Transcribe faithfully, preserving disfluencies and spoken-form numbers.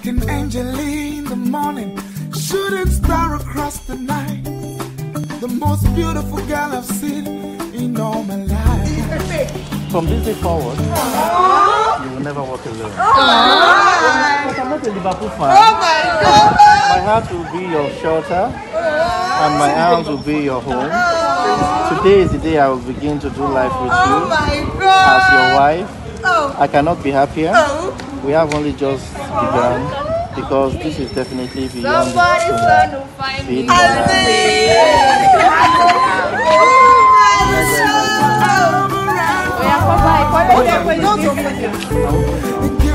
like an angel in the morning, shooting star across the night. The most beautiful girl I've seen in all my life. From this day forward, Aww. you will never walk alone. But I'm not a Liverpool fan. Oh my God. My heart will be your shelter, and my arms will be your home. Today is the day I will begin to do life with you oh my God. as your wife. Oh. I cannot be happier. Oh. We have only just begun, because this is definitely beyond Somebody's the trying to find me. Alimi.